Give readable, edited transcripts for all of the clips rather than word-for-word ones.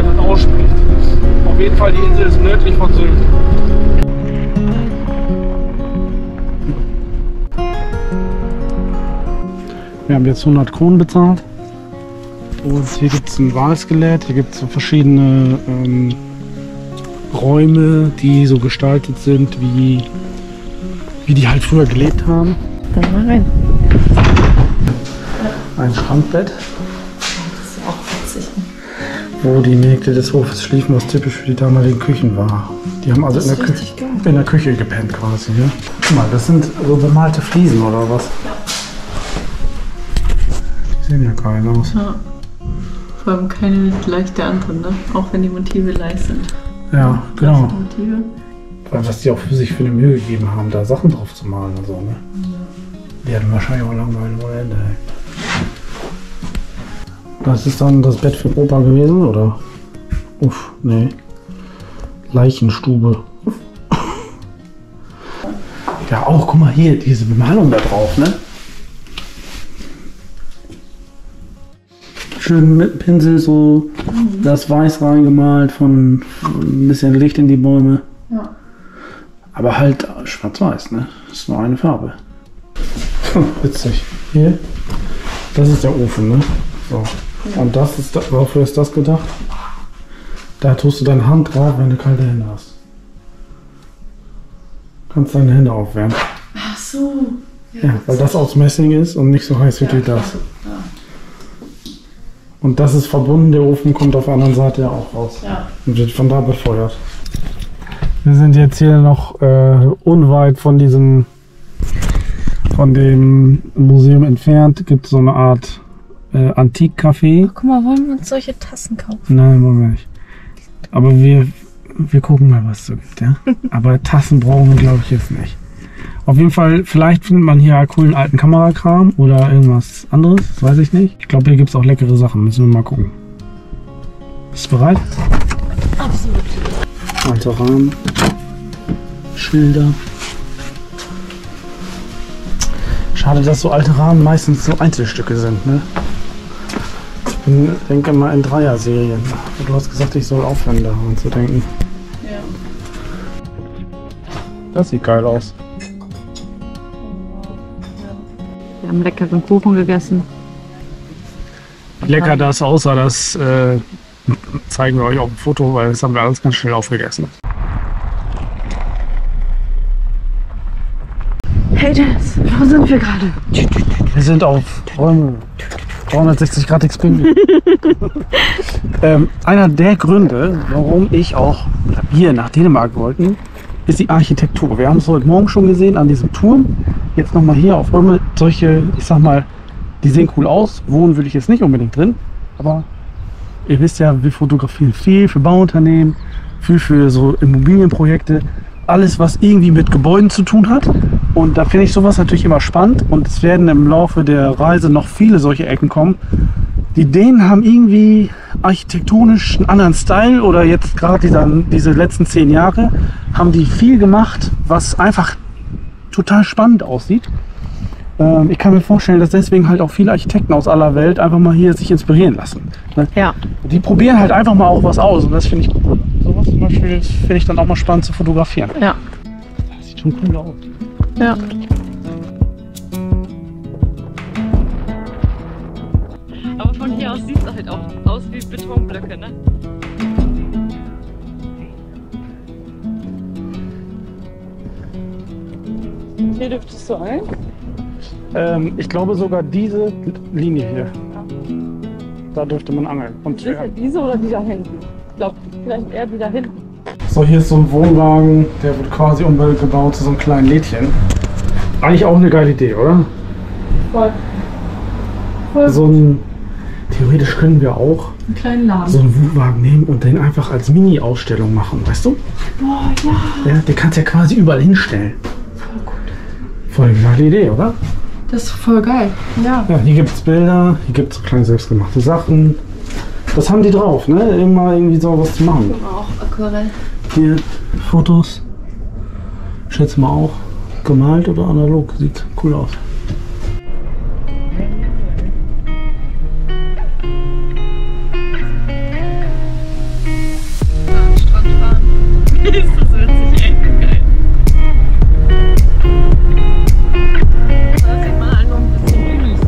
ihr das ausspricht. Auf jeden Fall, die Insel ist nördlich von Sylt. Wir haben jetzt 100 Kronen bezahlt. Und hier gibt es ein Walskelett, hier gibt es so verschiedene Räume, die so gestaltet sind, wie die halt früher gelebt haben. Dann mal rein. Ein Schrankbett, Das ist auch witzig. wo die Mägde des Hofes schliefen, was typisch für die damaligen Küchen war. Die haben also Das ist richtig geil. in der Küche gepennt quasi. Ja? Guck mal, das sind so bemalte Fliesen oder was? Die sehen ja geil aus. Ja. Vor allem keine gleich der anderen, ne? Auch wenn die Motive leicht sind. Ja, genau. Die Motive. Was die auch für sich für eine Mühe gegeben haben, da Sachen drauf zu malen und so, ne? Die hatten wahrscheinlich auch Langeweile ohne Ende. Das ist dann das Bett für Opa gewesen, oder? Uff, nee. Leichenstube. Ja, auch, guck mal hier, diese Bemalung da drauf, ne? Schön mit Pinsel so das Weiß reingemalt, von ein bisschen Licht in die Bäume. Ja. Aber halt schwarz-weiß, ne? Das ist nur eine Farbe. Witzig. Hier, das ist der Ofen, ne? So. Und das ist, wofür ist das gedacht? Da tust du deine Hand drauf, wenn du kalte Hände hast. Kannst deine Hände aufwärmen. Ach so. Ja, weil das aus Messing ist und nicht so heiß wird wie das. Ja. Und das ist verbunden, der Ofen kommt auf der anderen Seite ja auch raus. Ja. Und wird von da befeuert. Wir sind jetzt hier noch unweit von dem Museum entfernt. Gibt so eine Art Antikcafé. Guck mal, wollen wir uns solche Tassen kaufen? Nein, wollen wir nicht. Aber wir gucken mal, was es so gibt, ja. Aber Tassen brauchen wir, glaube ich, jetzt nicht. Auf jeden Fall, vielleicht findet man hier coolen alten Kamerakram oder irgendwas anderes, das weiß ich nicht. Ich glaube, hier gibt es auch leckere Sachen, müssen wir mal gucken. Bist du bereit? Absolut. Alter Rahmen, Schilder. Schade, dass so alte Rahmen meistens so Einzelstücke sind, ne? Ich denke mal in Dreier-Serien. Du hast gesagt, ich soll aufhören, daran zu denken. Ja. Das sieht geil aus. Wir haben leckeren Kuchen gegessen. Wie lecker das aussah, das zeigen wir euch auf dem Foto, weil das haben wir alles ganz schnell aufgegessen. Hey Dennis, wo sind wir gerade? Wir sind auf Räume 360 Grad XP. Einer der Gründe, warum ich auch hier nach Dänemark wollten, ist die Architektur. Wir haben es heute Morgen schon gesehen an diesem Turm. Jetzt nochmal hier auf Römmel. Solche, ich sag mal, die sehen cool aus. Wohnen würde ich jetzt nicht unbedingt drin. Aber ihr wisst ja, wir fotografieren viel für Bauunternehmen, viel für so Immobilienprojekte. Alles, was irgendwie mit Gebäuden zu tun hat. Und da finde ich sowas natürlich immer spannend. Und es werden im Laufe der Reise noch viele solche Ecken kommen. Die Dänen haben irgendwie architektonisch einen anderen Style, oder jetzt gerade diese letzten 10 Jahre haben die viel gemacht, was einfach total spannend aussieht. Ich kann mir vorstellen, dass deswegen halt auch viele Architekten aus aller Welt einfach mal hier sich inspirieren lassen. Ne? Ja. Die probieren halt einfach mal auch was aus, und das finde ich cool. Sowas zum Beispiel finde ich dann auch mal spannend zu fotografieren. Ja. Das sieht schon cool aus. Ja. Aber von hier aus sieht es halt auch aus wie Betonblöcke, ne? Hier dürftest du ein? Ich glaube sogar diese Linie hier. Da dürfte man angeln. Und, Ist ja diese oder die da hinten? Ich glaube, vielleicht eher die da hinten. so, hier ist so ein Wohnwagen, der wird quasi umgebaut zu so einem kleinen Lädchen. Eigentlich auch eine geile Idee, oder? Voll. Voll. So ein, theoretisch können wir auch Einen kleinen Laden. so einen Wohnwagen nehmen und den einfach als Mini-Ausstellung machen, weißt du? Boah, ja. Ja, den kannst du ja quasi überall hinstellen. Voll gut. Voll eine geile Idee, oder? Das ist voll geil. Ja. Ja, hier gibt es Bilder, hier gibt es so kleine selbstgemachte Sachen. Das haben die drauf, ne? Immer irgendwie so was zu machen. Auch Aquarell. Hier Fotos. Schätze mal auch gemalt oder analog. Sieht cool aus. Ist das witzig, ey. Geil. Da sieht man halt noch ein bisschen genießen.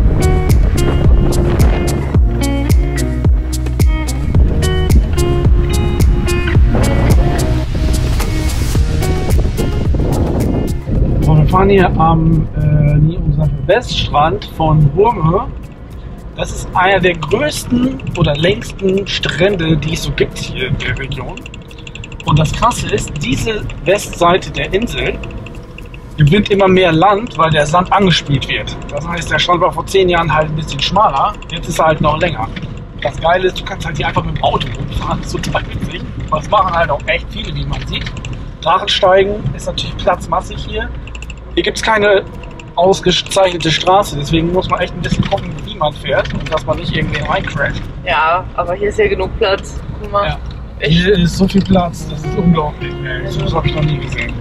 So, wir fahren hier am Weststrand von Hurme. Das ist einer der größten oder längsten Strände, die es so gibt hier in der Region. Und das Krasse ist, diese Westseite der Insel gewinnt immer mehr Land, weil der Sand angespült wird. Das heißt, der Strand war vor 10 Jahren halt ein bisschen schmaler, jetzt ist er halt noch länger. Das Geile ist, du kannst halt hier einfach mit dem Auto rumfahren, das ist total witzig. Und das machen halt auch echt viele, wie man sieht. Drachensteigen ist natürlich platzmassig hier. Hier gibt es keine ausgezeichnete Straße, deswegen muss man echt ein bisschen gucken, wie man fährt und dass man nicht irgendwie reincrasht. Ja, aber hier ist ja genug Platz. Guck mal. Ja. Hier ist so viel Platz, das ist unglaublich. Das habe ich noch nie gesehen.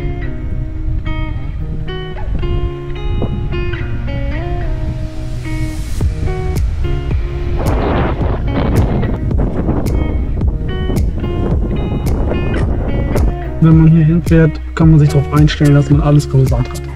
Wenn man hier hinfährt, kann man sich darauf einstellen, dass man alles voll Sand hat.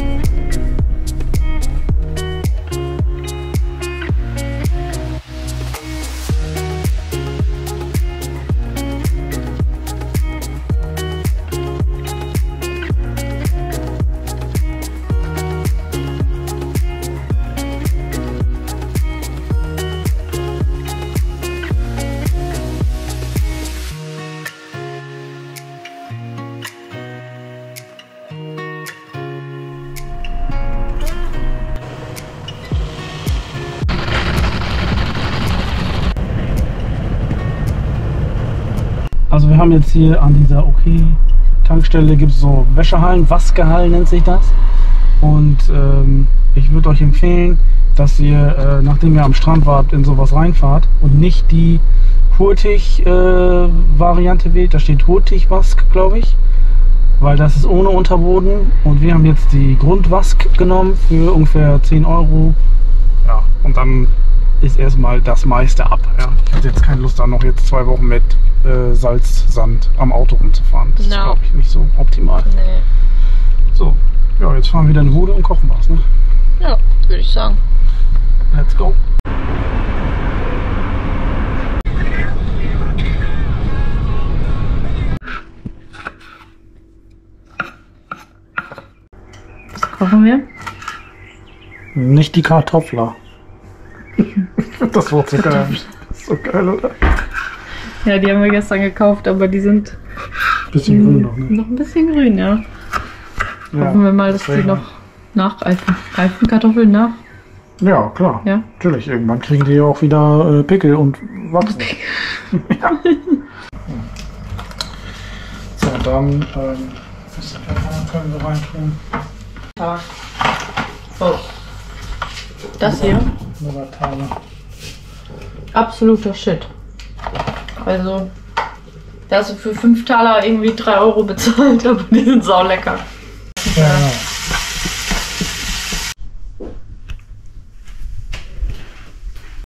Also wir haben jetzt hier an dieser OK-Tankstelle gibt es so Wäschehallen, Waskehallen nennt sich das. Und ich würde euch empfehlen, dass ihr, nachdem ihr am Strand wart, in sowas reinfahrt und nicht die Hurtig-Variante wählt. Da steht Hurtig-Wask, glaube ich, weil das ist ohne Unterboden. Und wir haben jetzt die Grundwask genommen für ungefähr 10 Euro. Ja, und dann ist erstmal das meiste ab. Ja. Ich hatte jetzt keine Lust, da noch jetzt 2 Wochen mit Salzsand am Auto rumzufahren. Das ist, glaube ich, nicht so optimal. Nee. So, ja, jetzt fahren wir wieder in die Bude und kochen was, ne? Ja, würde ich sagen. Let's go. Was kochen wir? Nicht die Kartoffler. Das Wort so geil. Das ist so geil, oder? Ja, die haben wir gestern gekauft, aber die sind Bisschen grün noch, ne? noch ein bisschen grün, ja. Ja, Hoffen wir mal, dass die noch nachreifen. Reifen Kartoffeln nach? ja, klar. Ja. Natürlich, irgendwann kriegen die ja auch wieder Pickel und wachsen. Ja. So, dann das können wir reintun. Ja. So. Das hier? Novatale. Absoluter Shit. Also, da hast du für 5 Taler irgendwie 3 Euro bezahlt, aber die sind saulecker. Ja,